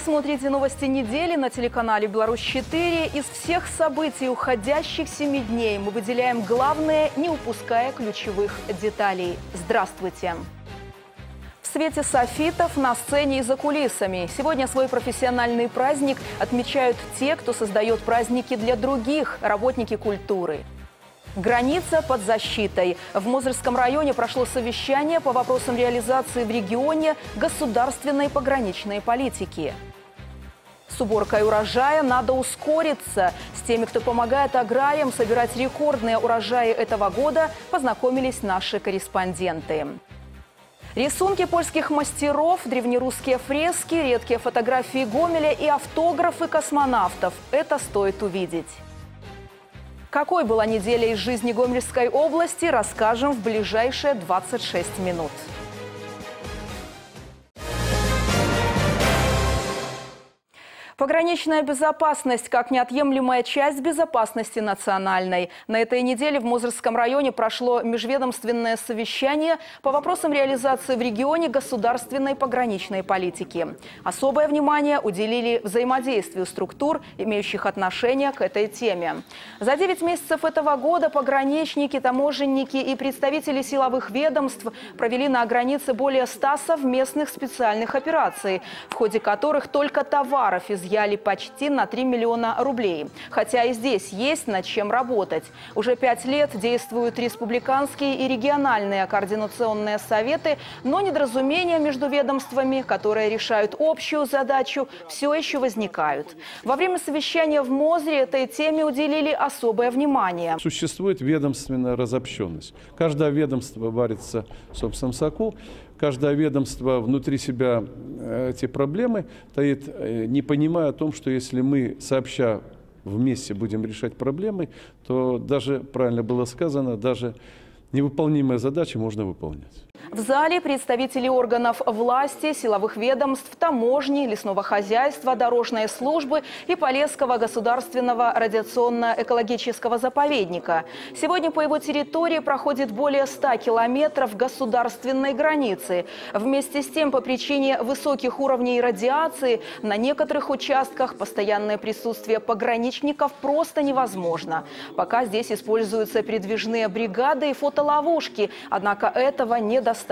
смотрите новости недели на телеканале «Беларусь-4». Из всех событий уходящих 7 дней мы выделяем главное, не упуская ключевых деталей. Здравствуйте! В свете софитов на сцене и за кулисами. Сегодня свой профессиональный праздник отмечают те, кто создает праздники для других – работники культуры. Граница под защитой. В Мозырском районе прошло совещание по вопросам реализации в регионе государственной пограничной политики. С уборкой урожая надо ускориться. С теми, кто помогает аграриям собирать рекордные урожаи этого года, познакомились наши корреспонденты. Рисунки польских мастеров, древнерусские фрески, редкие фотографии Гомеля и автографы космонавтов. Это стоит увидеть. Какой была неделя из жизни Гомельской области, расскажем в ближайшие 26 минут. Пограничная безопасность как неотъемлемая часть безопасности национальной. На этой неделе в Мозырском районе прошло межведомственное совещание по вопросам реализации в регионе государственной пограничной политики. Особое внимание уделили взаимодействию структур, имеющих отношение к этой теме. За 9 месяцев этого года пограничники, таможенники и представители силовых ведомств провели на границе более 100 совместных специальных операций, в ходе которых только товаров изъяли почти на 3 миллиона рублей. Хотя и здесь есть над чем работать. Уже 5 лет действуют республиканские и региональные координационные советы, но недоразумения между ведомствами, которые решают общую задачу, все еще возникают. Во время совещания в Мозыре этой теме уделили особое внимание. Существует ведомственная разобщенность. Каждое ведомство варится в собственном соку. Каждое ведомство внутри себя эти проблемы таит, не понимая о том, что если мы сообща вместе будем решать проблемы, то даже, правильно было сказано, даже невыполнимые задачи можно выполнять. В зале представители органов власти, силовых ведомств, таможни, лесного хозяйства, дорожной службы и Полесского государственного радиационно-экологического заповедника. Сегодня по его территории проходит более 100 километров государственной границы. Вместе с тем, по причине высоких уровней радиации, на некоторых участках постоянное присутствие пограничников просто невозможно. Пока здесь используются передвижные бригады и фотоловушки, однако этого недостаточно.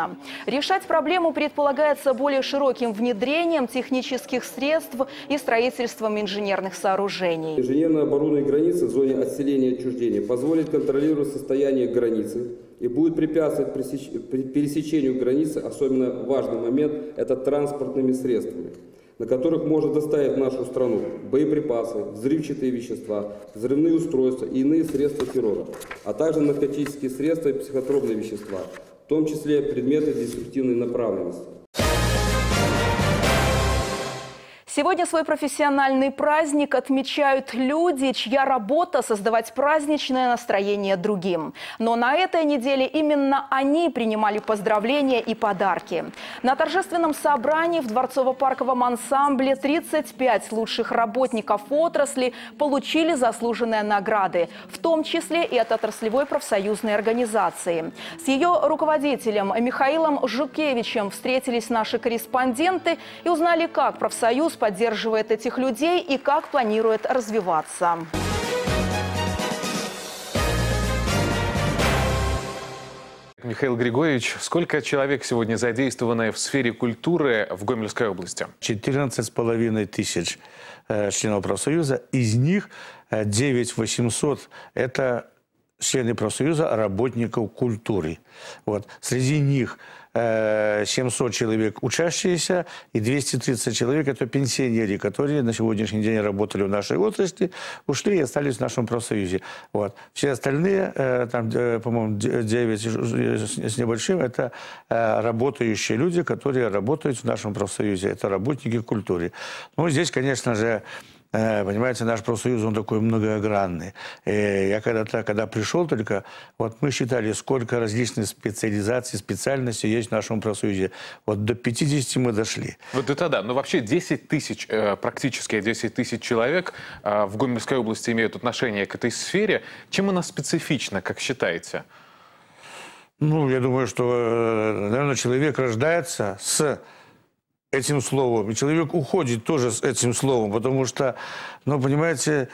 Решать проблему предполагается более широким внедрением технических средств и строительством инженерных сооружений. Инженерное оборудование границы в зоне отселения и отчуждения позволит контролировать состояние границы и будет препятствовать пересечению границы. Особенно важный момент – это транспортными средствами, на которых можно доставить в нашу страну боеприпасы, взрывчатые вещества, взрывные устройства и иные средства террора, а также наркотические средства и психотропные вещества, в том числе предметы деструктивной направленности. Сегодня свой профессиональный праздник отмечают люди, чья работа – создавать праздничное настроение другим. Но на этой неделе именно они принимали поздравления и подарки. На торжественном собрании в Дворцово-парковом ансамбле 35 лучших работников отрасли получили заслуженные награды, в том числе и от отраслевой профсоюзной организации. С ее руководителем Михаилом Жукевичем встретились наши корреспонденты и узнали, как профсоюз поддерживает этих людей и как планирует развиваться. Михаил Григорьевич, сколько человек сегодня задействованы в сфере культуры в Гомельской области? 14,5 тысяч членов профсоюза. Из них 9800 – это члены профсоюза работников культуры. Вот. Среди них 700 человек учащиеся и 230 человек – это пенсионеры, которые на сегодняшний день работали в нашей отрасли, ушли и остались в нашем профсоюзе. Вот. Все остальные, там, по-моему, 9 с небольшим – это работающие люди, которые работают в нашем профсоюзе. Это работники культуры. Ну, здесь, конечно же, понимаете, наш профсоюз, он такой многогранный. Я когда пришел только, вот мы считали, сколько различных специализаций, специальностей есть в нашем профсоюзе. Вот до 50 мы дошли. Вот это да. Но вообще 10 тысяч, практически 10 тысяч человек в Гомельской области имеют отношение к этой сфере. Чем она специфична, как считаете? Ну, я думаю, что, наверное, человек рождается с этим словом, и человек уходит тоже с этим словом, потому что, ну, понимаете,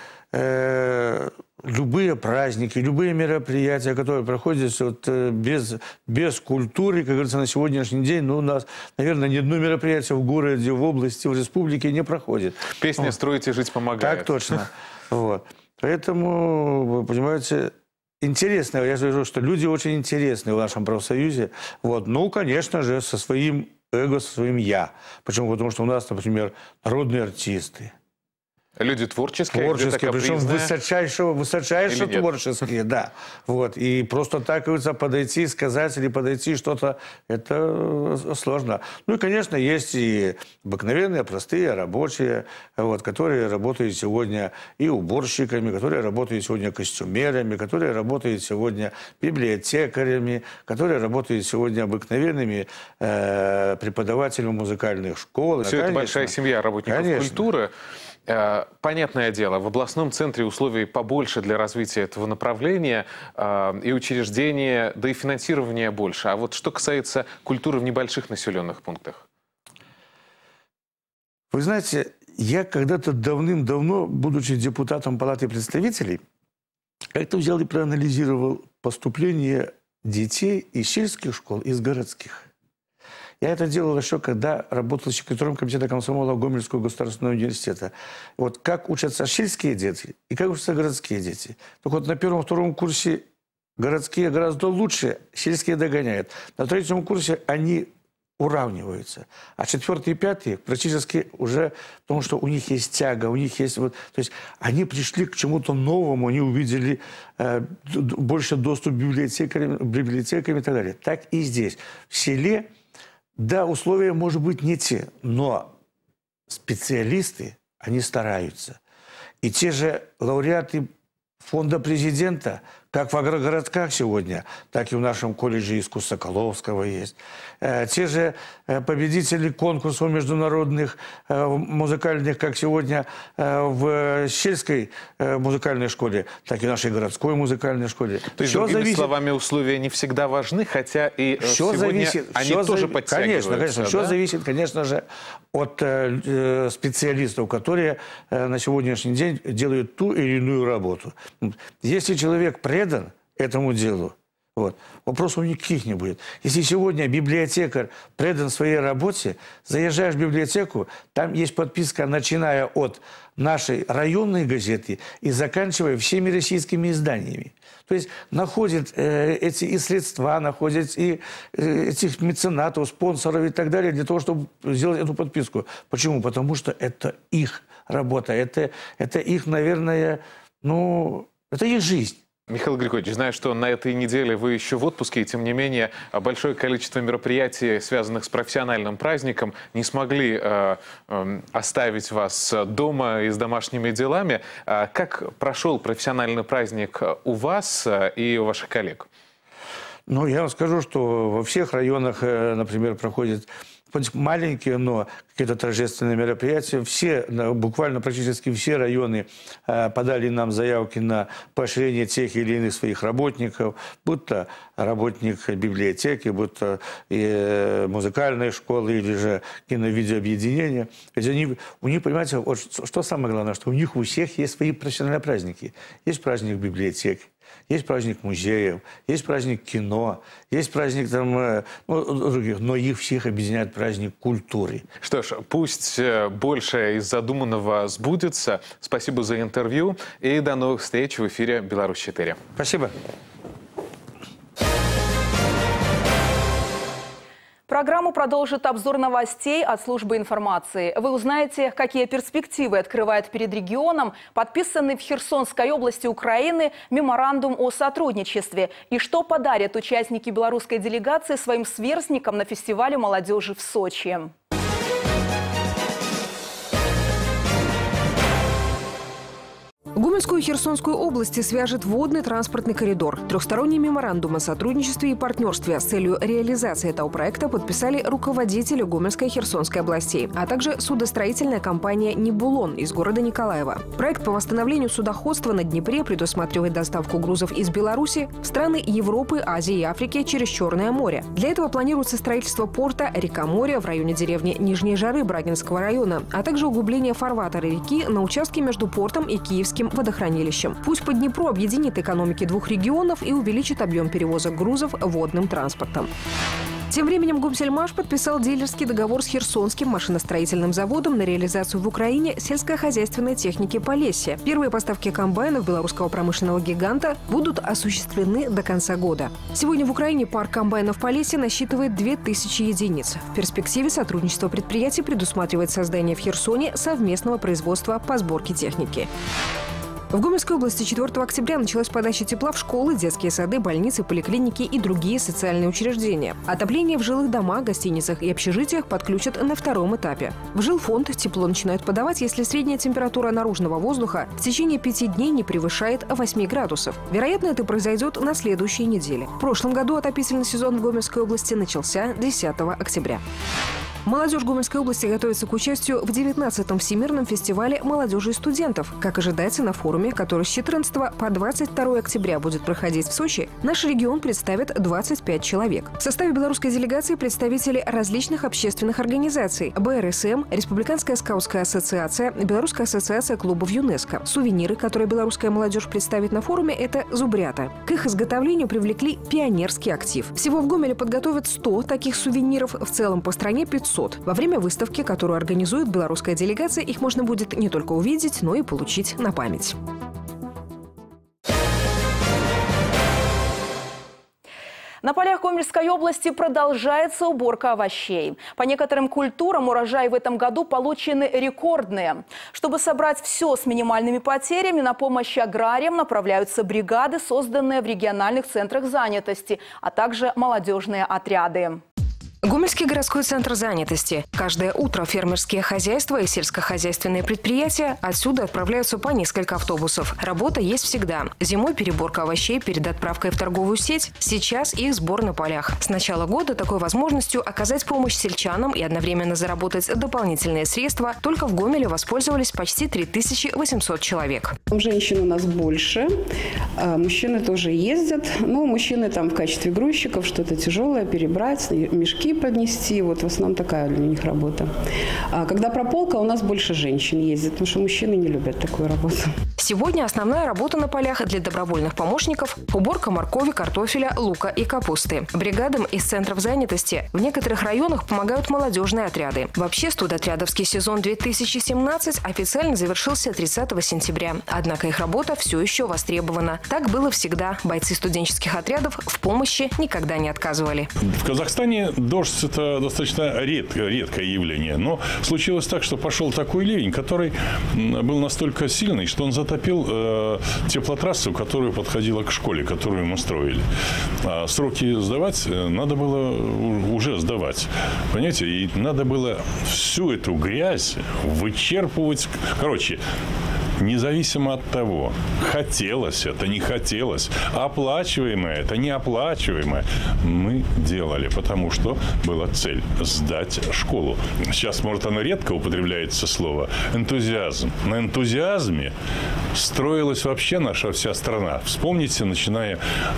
любые праздники, любые мероприятия, которые проходят вот, без культуры, как говорится, на сегодняшний день, ну, у нас, наверное, ни одно мероприятие в городе, в области, в республике не проходит. Песня вот. «Строите, жить помогает». Так точно. Вот. Поэтому, вы понимаете, интересно, я же говорю, что люди очень интересные в нашем профсоюзе. Вот. Ну, конечно же, со своим эго, со своим «я». Почему? Потому что у нас, например, народные артисты. Люди творческие, причем высочайше творческие, да. Вот. И просто так, говорится, подойти, сказать или подойти что-то, это сложно. Ну и, конечно, есть и обыкновенные, простые, рабочие, вот, которые работают сегодня и уборщиками, которые работают сегодня костюмерами, которые работают сегодня библиотекарями, которые работают сегодня обыкновенными преподавателями музыкальных школ. Все это большая семья работников культуры. Понятное дело, в областном центре условий побольше для развития этого направления, и учреждения, да и финансирования больше. А вот что касается культуры в небольших населенных пунктах? Вы знаете, я когда-то давным-давно, будучи депутатом Палаты представителей, как-то взял и проанализировал поступление детей из сельских школ, из городских. Я это делал еще, когда работал секретарем комитета комсомола Гомельского государственного университета. Вот как учатся сельские дети и как учатся городские дети. Так вот, на первом-втором курсе городские гораздо лучше, сельские догоняют. На третьем курсе они уравниваются. А четвертый и пятый практически уже, потому что у них есть тяга, у них есть... Вот, то есть они пришли к чему-то новому, они увидели больше доступ к библиотекам и так далее. Так и здесь. В селе... Да, условия, может быть, не те, но специалисты, они стараются. И те же лауреаты фонда президента, как в агрогородках сегодня, так и в нашем колледже искусств Соколовского есть. Те же победители конкурсов международных музыкальных, как сегодня в сельской музыкальной школе, так и в нашей городской музыкальной школе. То есть, другими словами, условия не всегда важны, хотя и сегодня они тоже подтягиваются. Конечно. Все зависит, конечно же, от специалистов, которые на сегодняшний день делают ту или иную работу. Если человек предан этому делу, вот, вопросов никаких не будет. Если сегодня библиотекарь предан своей работе, заезжаешь в библиотеку, там есть подписка, начиная от нашей районной газеты и заканчивая всеми российскими изданиями. То есть находят эти и средства, находят и этих меценатов, спонсоров и так далее для того, чтобы сделать эту подписку. Почему? Потому что это их работа, это их, наверное, ну, это их жизнь. Михаил Григорьевич, знаю, что на этой неделе вы еще в отпуске, и тем не менее большое количество мероприятий, связанных с профессиональным праздником, не смогли оставить вас дома и с домашними делами. Как прошел профессиональный праздник у вас и у ваших коллег? Ну, я вам скажу, что во всех районах, например, проходят маленькие, но какие-то торжественные мероприятия. Все, буквально практически все районы подали нам заявки на поощрение тех или иных своих работников, будь то работник библиотеки, будь то музыкальной школы или же кино-видеообъединения. Ведь у них, понимаете, вот что самое главное, что у них у всех есть свои профессиональные праздники. Есть праздник библиотеки, есть праздник музеев, есть праздник кино, есть праздник там, других, но их всех объединяет праздник культуры. Что ж, пусть большее из задуманного сбудется. Спасибо за интервью и до новых встреч в эфире «Беларусь-4». Спасибо. Программу продолжит обзор новостей от службы информации. Вы узнаете, какие перспективы открывает перед регионом подписанный в Херсонской области Украины меморандум о сотрудничестве и что подарят участники белорусской делегации своим сверстникам на фестивале молодежи в Сочи. Гомельскую и Херсонскую области свяжет водный транспортный коридор. Трехсторонний меморандум о сотрудничестве и партнерстве с целью реализации этого проекта подписали руководители Гомельской и Херсонской областей, а также судостроительная компания «Нибулон» из города Николаева. Проект по восстановлению судоходства на Днепре предусматривает доставку грузов из Беларуси в страны Европы, Азии и Африки через Черное море. Для этого планируется строительство порта Река-Море в районе деревни Нижние Жары Брагинского района, а также углубление фарватера реки на участке между портом и Киевским водохранилищем. Путь по Днепру объединит экономики двух регионов и увеличит объем перевозок грузов водным транспортом. Тем временем Гомсельмаш подписал дилерский договор с Херсонским машиностроительным заводом на реализацию в Украине сельскохозяйственной техники Полесья. Первые поставки комбайнов белорусского промышленного гиганта будут осуществлены до конца года. Сегодня в Украине парк комбайнов Полесья насчитывает 2000 единиц. В перспективе сотрудничество предприятий предусматривает создание в Херсоне совместного производства по сборке техники. В Гомельской области 4 октября началась подача тепла в школы, детские сады, больницы, поликлиники и другие социальные учреждения. Отопление в жилых домах, гостиницах и общежитиях подключат на втором этапе. В жилфонд тепло начинают подавать, если средняя температура наружного воздуха в течение 5 дней не превышает 8 градусов. Вероятно, это произойдет на следующей неделе. В прошлом году отопительный сезон в Гомельской области начался 10 октября. Молодежь Гомельской области готовится к участию в 19-м Всемирном фестивале молодежи и студентов. Как ожидается, на форуме, который с 14 по 22 октября будет проходить в Сочи, наш регион представит 25 человек. В составе белорусской делегации представители различных общественных организаций: БРСМ, Республиканская скаутская ассоциация, Белорусская ассоциация клубов ЮНЕСКО. Сувениры, которые белорусская молодежь представит на форуме, это зубрята. К их изготовлению привлекли пионерский актив. Всего в Гомеле подготовят 100 таких сувениров, в целом по стране 500. Во время выставки, которую организует белорусская делегация, их можно будет не только увидеть, но и получить на память. На полях Гомельской области продолжается уборка овощей. По некоторым культурам урожаи в этом году получены рекордные. Чтобы собрать все с минимальными потерями, на помощь аграриям направляются бригады, созданные в региональных центрах занятости, а также молодежные отряды. Гомельский городской центр занятости. Каждое утро фермерские хозяйства и сельскохозяйственные предприятия отсюда отправляются по несколько автобусов. Работа есть всегда. Зимой переборка овощей перед отправкой в торговую сеть. Сейчас их сбор на полях. С начала года такой возможностью оказать помощь сельчанам и одновременно заработать дополнительные средства только в Гомеле воспользовались почти 3800 человек. Женщин у нас больше, мужчины тоже ездят. Но мужчины там в качестве грузчиков что-то тяжелое перебрать, мешки поднести. Вот в основном такая для них работа. А когда прополка, у нас больше женщин ездит, потому что мужчины не любят такую работу. Сегодня основная работа на полях для добровольных помощников – уборка моркови, картофеля, лука и капусты. Бригадам из центров занятости в некоторых районах помогают молодежные отряды. Вообще студотрядовский сезон 2017 официально завершился 30 сентября. Однако их работа все еще востребована. Так было всегда. Бойцы студенческих отрядов в помощи никогда не отказывали. В Казахстане дождь – это достаточно редкое явление. Но случилось так, что пошел такой ливень, который был настолько сильный, что он затопил теплотрассу, которая подходила к школе, которую мы строили. А сроки сдавать надо было уже сдавать. Понимаете? И надо было всю эту грязь вычерпывать. Короче, независимо от того, хотелось это, не хотелось, оплачиваемое это, неоплачиваемое, мы делали, потому что была цель – сдать школу. Сейчас, может, оно редко употребляется слово энтузиазм. На энтузиазме строилась вообще наша вся страна. Вспомните, начиная,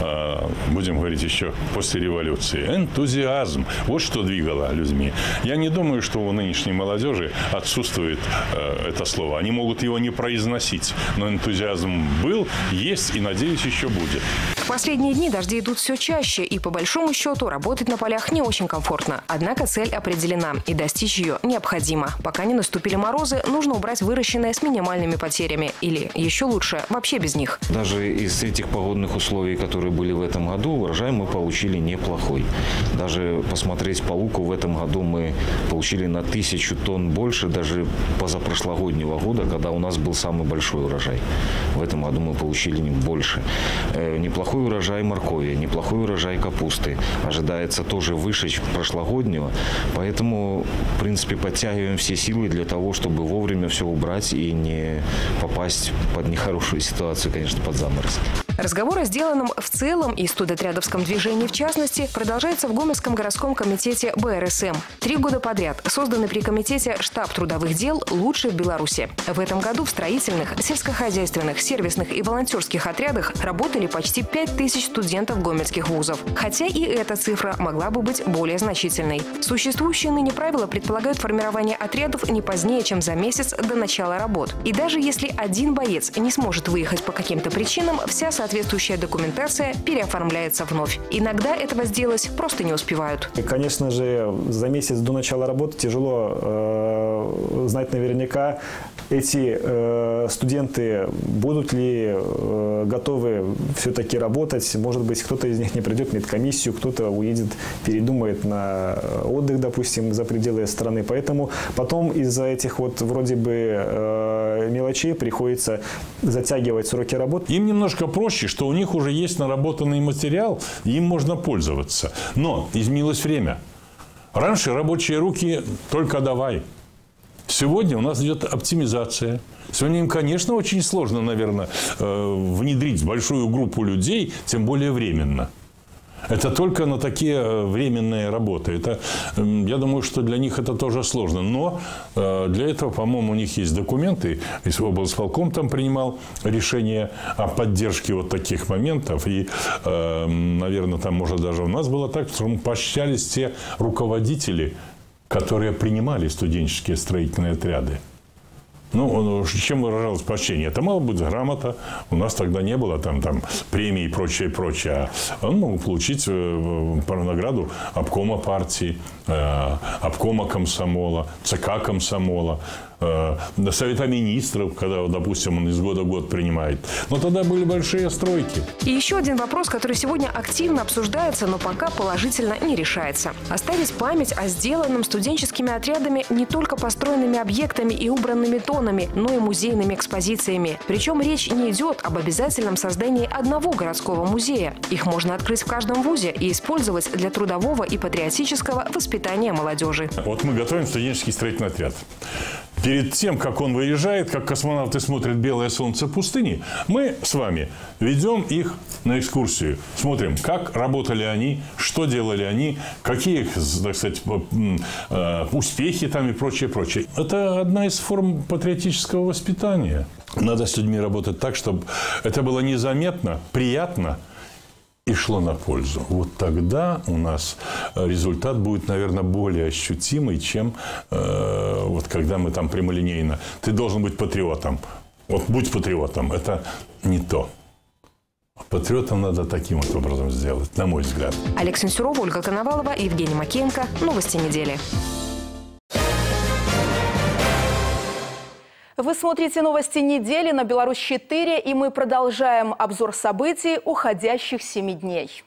будем говорить, еще после революции. Энтузиазм. Вот что двигало людьми. Я не думаю, что у нынешней молодежи отсутствует это слово. Они могут его не произносить, но энтузиазм был, есть и, надеюсь, еще будет. В последние дни дожди идут все чаще, и по большому счету работать на полях не очень комфортно. Однако цель определена, и достичь ее необходимо. Пока не наступили морозы, нужно убрать выращенное с минимальными потерями. Или, еще лучше, вообще без них. Даже из этих погодных условий, которые были в этом году, урожай мы получили неплохой. Даже посмотреть по луку в этом году мы получили на 1000 тонн больше, даже позапрошлогоднего года, когда у нас был самый большой урожай. В этом году мы получили больше. Неплохой неплохой урожай моркови, неплохой урожай капусты. Ожидается тоже выше прошлогоднего. Поэтому, в принципе, подтягиваем все силы для того, чтобы вовремя все убрать и не попасть под нехорошую ситуацию, конечно, под заморозки. Разговор о сделанном в целом и студотрядовском движении в частности продолжается в Гомельском городском комитете БРСМ. 3 года подряд созданный при комитете штаб трудовых дел «Лучший в Беларуси». В этом году в строительных, сельскохозяйственных, сервисных и волонтерских отрядах работали почти 5000 студентов гомельских вузов. Хотя и эта цифра могла бы быть более значительной. Существующие ныне правила предполагают формирование отрядов не позднее, чем за месяц до начала работ. И даже если один боец не сможет выехать по каким-то причинам, вся соответствующая документация переоформляется вновь. Иногда этого сделать просто не успевают. И, конечно же, за месяц до начала работы тяжело знать наверняка, эти студенты будут ли готовы все-таки работать. Может быть, кто-то из них не придет в медкомиссию, кто-то уедет, передумает на отдых, допустим, за пределы страны. Поэтому потом из-за этих вот вроде бы мелочей приходится затягивать сроки работы. Им немножко проще, что у них уже есть наработанный материал, и им можно пользоваться. Но изменилось время. Раньше рабочие руки только давай. Сегодня у нас идет оптимизация. Сегодня им, конечно, очень сложно, наверное, внедрить большую группу людей, тем более временно. Это только на такие временные работы. Это, я думаю, что для них это тоже сложно. Но для этого, по-моему, у них есть документы. И облсполком там принимал решение о поддержке вот таких моментов. И, наверное, там, может, даже у нас было так, что мы поощрялись те руководители, которые принимали студенческие строительные отряды. Ну, чем выражалось поощрение? Это мало быть грамота. У нас тогда не было там премий и прочее, прочее. А он мог получить награду обкома партии, обкома комсомола, ЦК комсомола, Совета министров, когда, допустим, он из года в год принимает. Но тогда были большие стройки. И еще один вопрос, который сегодня активно обсуждается, но пока положительно не решается. Оставить память о сделанном студенческими отрядами не только построенными объектами и убранными тонами, но и музейными экспозициями. Причем речь не идет об обязательном создании одного городского музея. Их можно открыть в каждом вузе и использовать для трудового и патриотического воспитания молодежи. Вот мы готовим студенческий строительный отряд. Перед тем, как он выезжает, как космонавты смотрят белое солнце пустыни, мы с вами ведем их на экскурсию. Смотрим, как работали они, что делали они, какие их, так сказать, успехи там и прочее, прочее. Это одна из форм патриотического воспитания. Надо с людьми работать так, чтобы это было незаметно, приятно и шло на пользу. Вот тогда у нас результат будет, наверное, более ощутимый, чем вот когда мы там прямолинейно. Ты должен быть патриотом. Вот будь патриотом. Это не то. Патриотом надо таким вот образом сделать, на мой взгляд. Олег Сенсюров, Ольга Коновалова, Евгений Макеенко. Новости недели. Вы смотрите новости недели на Беларусь-4, и мы продолжаем обзор событий уходящих 7 дней.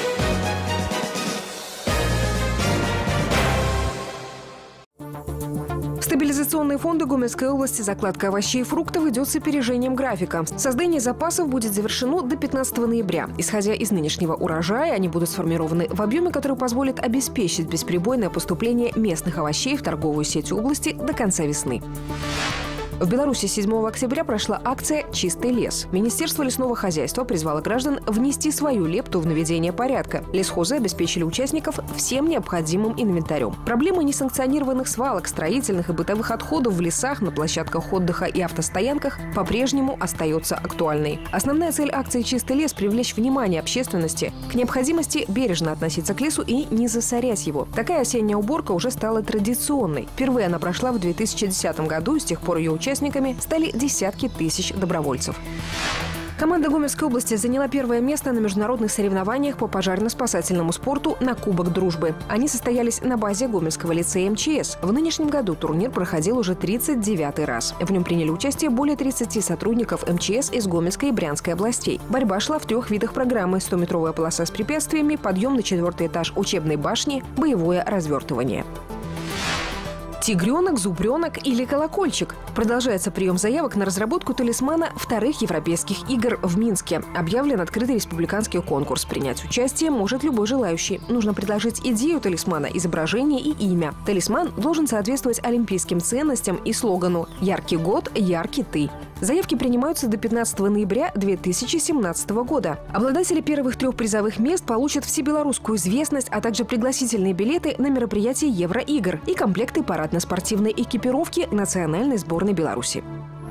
Стабилизационные фонды Гомельской области закладка овощей и фруктов идет с опережением графика. Создание запасов будет завершено до 15 ноября. Исходя из нынешнего урожая, они будут сформированы в объеме, который позволит обеспечить бесперебойное поступление местных овощей в торговую сеть области до конца весны. В Беларуси 7 октября прошла акция «Чистый лес». Министерство лесного хозяйства призвало граждан внести свою лепту в наведение порядка. Лесхозы обеспечили участников всем необходимым инвентарем. Проблема несанкционированных свалок, строительных и бытовых отходов в лесах, на площадках отдыха и автостоянках по-прежнему остается актуальной. Основная цель акции «Чистый лес» – привлечь внимание общественности к необходимости бережно относиться к лесу и не засорять его. Такая осенняя уборка уже стала традиционной. Впервые она прошла в 2010 году, и с тех пор ее участниками стали десятки тысяч добровольцев. Команда Гомельской области заняла первое место на международных соревнованиях по пожарно-спасательному спорту на Кубок Дружбы. Они состоялись на базе Гомельского лицея МЧС. В нынешнем году турнир проходил уже 39-й раз. В нем приняли участие более 30 сотрудников МЧС из Гомельской и Брянской областей. Борьба шла в 3 видах программы: 100-метровая полоса с препятствиями, подъем на 4-й этаж учебной башни, боевое развертывание. Тигренок, зубренок или колокольчик. Продолжается прием заявок на разработку талисмана вторых европейских игр в Минске. Объявлен открытый республиканский конкурс. Принять участие может любой желающий. Нужно предложить идею талисмана, изображение и имя. Талисман должен соответствовать олимпийским ценностям и слогану «Яркий год, яркий ты». Заявки принимаются до 15 ноября 2017 года. Обладатели первых 3 призовых мест получат всебелорусскую известность, а также пригласительные билеты на мероприятие Евроигр и комплекты парадно-спортивной экипировки национальной сборной Беларуси.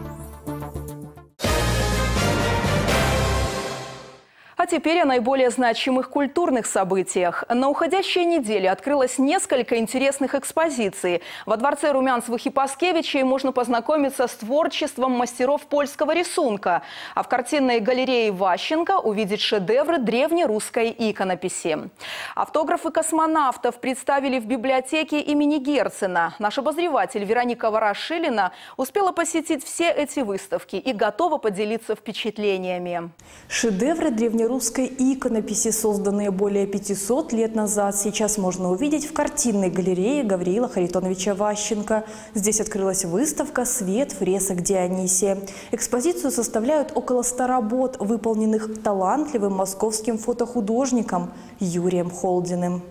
А теперь о наиболее значимых культурных событиях. На уходящей неделе открылось несколько интересных экспозиций. Во дворце Румянцевых и Паскевичей можно познакомиться с творчеством мастеров польского рисунка. А в картинной галерее Ващенко увидеть шедевры древнерусской иконописи. Автографы космонавтов представили в библиотеке имени Герцена. Наш обозреватель Вероника Ворошилина успела посетить все эти выставки и готова поделиться впечатлениями. Шедевры древнерусской иконописи, созданные более 500 лет назад, сейчас можно увидеть в картинной галерее Гавриила Харитоновича Ващенко. Здесь открылась выставка «Свет фресок Дионисия». Экспозицию составляют около 100 работ, выполненных талантливым московским фотохудожником Юрием Холдиным.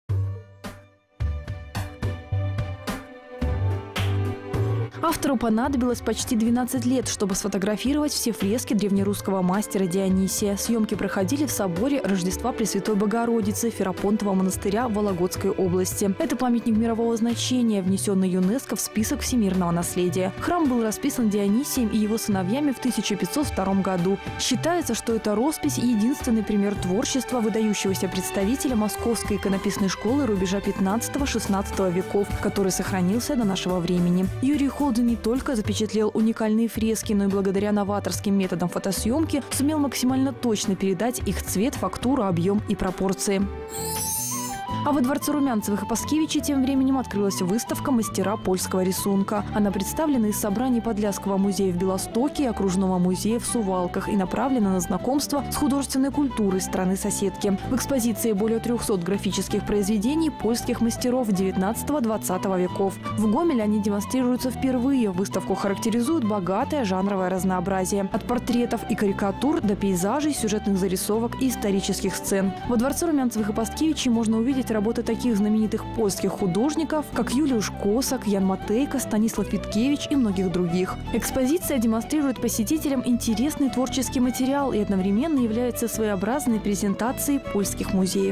Автору понадобилось почти 12 лет, чтобы сфотографировать все фрески древнерусского мастера Дионисия. Съемки проходили в соборе Рождества Пресвятой Богородицы Ферапонтового монастыря в Вологодской области. Это памятник мирового значения, внесенный ЮНЕСКО в список всемирного наследия. Храм был расписан Дионисием и его сыновьями в 1502 году. Считается, что эта роспись – единственный пример творчества выдающегося представителя Московской иконописной школы рубежа 15-16 веков, который сохранился до нашего времени. Юрий Холдин не только запечатлел уникальные фрески, но и благодаря новаторским методам фотосъемки сумел максимально точно передать их цвет, фактуру, объем и пропорции. А во дворце Румянцевых и Паскевичей тем временем открылась выставка «Мастера польского рисунка». Она представлена из собраний Подляского музея в Белостоке и Окружного музея в Сувалках и направлена на знакомство с художественной культурой страны-соседки. В экспозиции более 300 графических произведений польских мастеров 19-20 веков. В Гомеле они демонстрируются впервые. Выставку характеризует богатое жанровое разнообразие. От портретов и карикатур до пейзажей, сюжетных зарисовок и исторических сцен. Во дворце Румянцевых и Паскевичей можно увидеть работы таких знаменитых польских художников, как Юлиуш Косак, Ян Матейко, Станислав Виткевич и многих других. Экспозиция демонстрирует посетителям интересный творческий материал и одновременно является своеобразной презентацией польских музеев.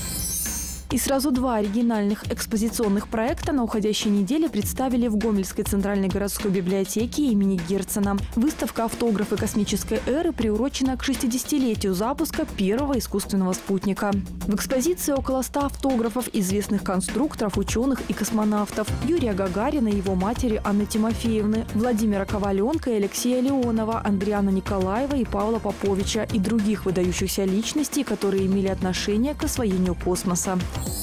И сразу 2 оригинальных экспозиционных проекта на уходящей неделе представили в Гомельской центральной городской библиотеке имени Герцена. Выставка «Автографы космической эры» приурочена к 60-летию запуска первого искусственного спутника. В экспозиции около 100 автографов известных конструкторов, ученых и космонавтов: Юрия Гагарина и его матери Анны Тимофеевны, Владимира Коваленко и Алексея Леонова, Андриана Николаева и Павла Поповича и других выдающихся личностей, которые имели отношение к освоению космоса.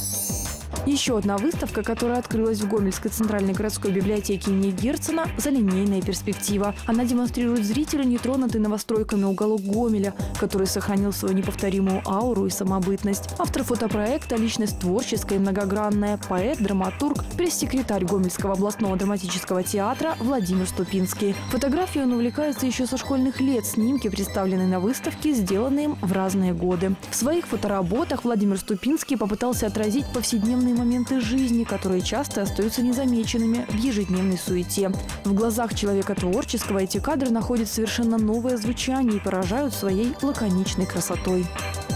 Еще одна выставка, которая открылась в Гомельской центральной городской библиотеке имени Герцена – «Залинейная перспектива». Она демонстрирует зрителю нетронутый новостройками уголок Гомеля, который сохранил свою неповторимую ауру и самобытность. Автор фотопроекта – личность творческая и многогранная, поэт, драматург, пресс-секретарь Гомельского областного драматического театра Владимир Ступинский. Фотографией он увлекается еще со школьных лет. Снимки представлены на выставке, сделанные им в разные годы. В своих фотоработах Владимир Ступинский попытался отразить повседневные моменты жизни, которые часто остаются незамеченными в ежедневной суете. В глазах человека творческого эти кадры находят совершенно новое звучание и поражают своей лаконичной красотой.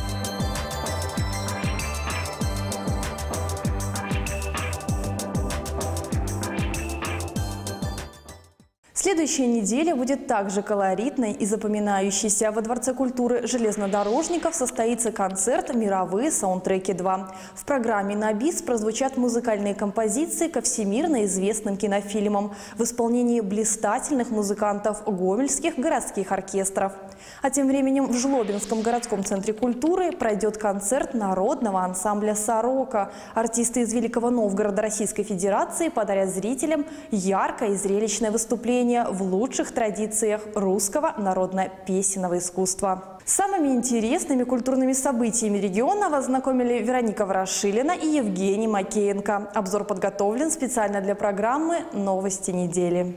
Следующая неделя будет также колоритной и запоминающейся. Во Дворце культуры железнодорожников состоится концерт «Мировые саундтреки 2». В программе на бис прозвучат музыкальные композиции ко всемирно известным кинофильмам в исполнении блистательных музыкантов гомельских городских оркестров. А тем временем в Жлобинском городском центре культуры пройдет концерт народного ансамбля «Сорока». Артисты из Великого Новгорода Российской Федерации подарят зрителям яркое и зрелищное выступление выступления в лучших традициях русского народно-песенного искусства. С самыми интересными культурными событиями региона вас знакомили Вероника Ворошилина и Евгений Макеенко. Обзор подготовлен специально для программы «Новости недели».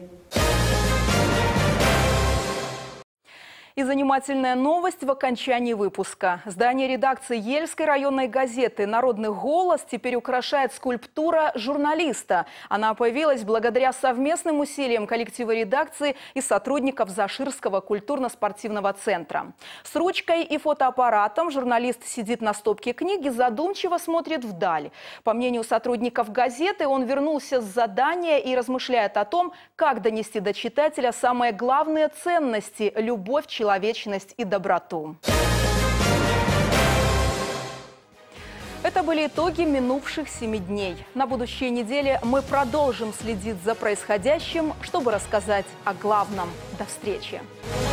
И занимательная новость в окончании выпуска. Здание редакции Ельской районной газеты «Народный голос» теперь украшает скульптура журналиста. Она появилась благодаря совместным усилиям коллектива редакции и сотрудников Заширского культурно-спортивного центра. С ручкой и фотоаппаратом журналист сидит на стопке книг и задумчиво смотрит вдаль. По мнению сотрудников газеты, он вернулся с задания и размышляет о том, как донести до читателя самые главные ценности – любовь, человечность и доброту. Это были итоги минувших 7 дней. На будущей неделе мы продолжим следить за происходящим, чтобы рассказать о главном. До встречи!